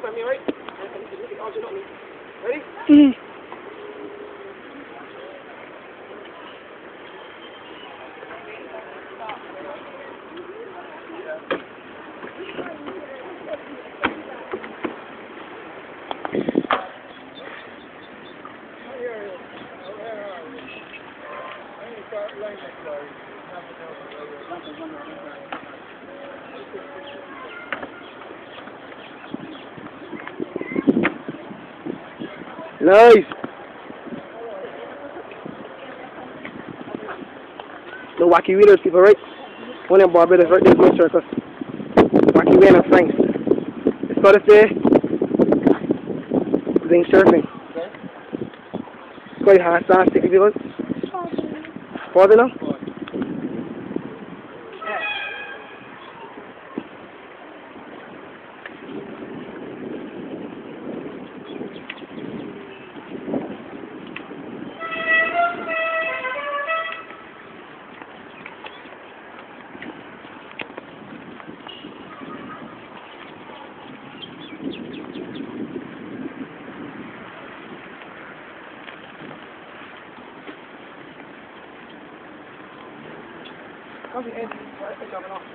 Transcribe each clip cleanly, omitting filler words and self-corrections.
on me, right? Ready? Nice. The wacky wheelers people, right? One in Barbados, right there, Great Circus. Wacky wheeler Franks. It's got to say, doing surfing. It's quite hard, so sticky people. Pause it now. Come the end. Right, jumping off.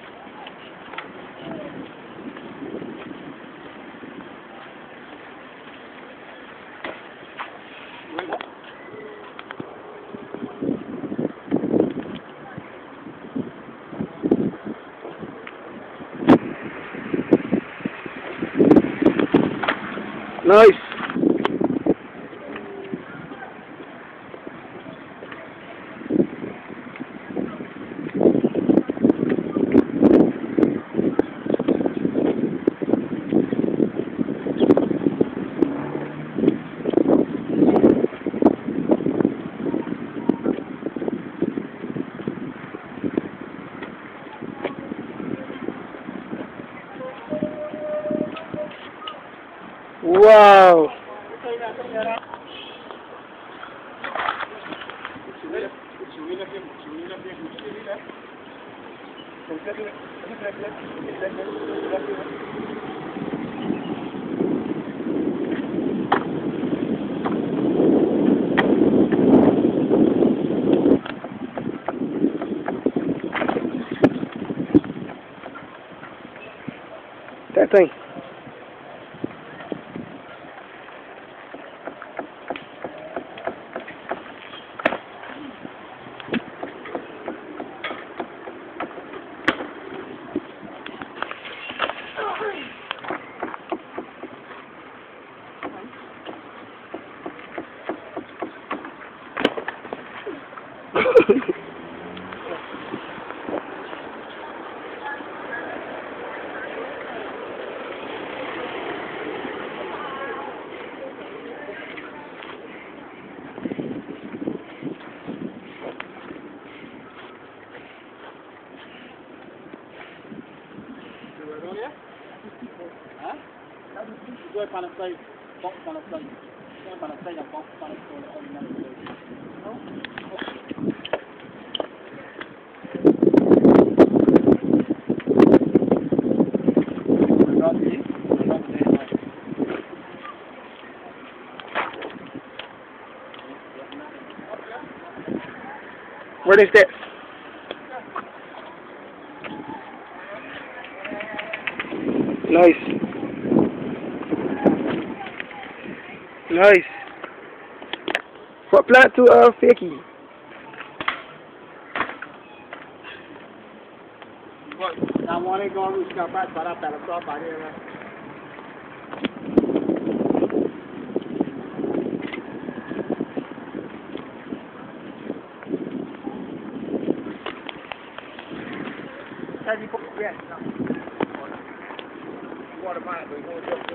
Nice. Wow. That thing. Go on the side, box on the side. Go on the side and box on the side. Where is that? Nice. Nice. What plant to fakey? I want to go and reach out back, but I've got to stop by here. Yes, no. Water pipe,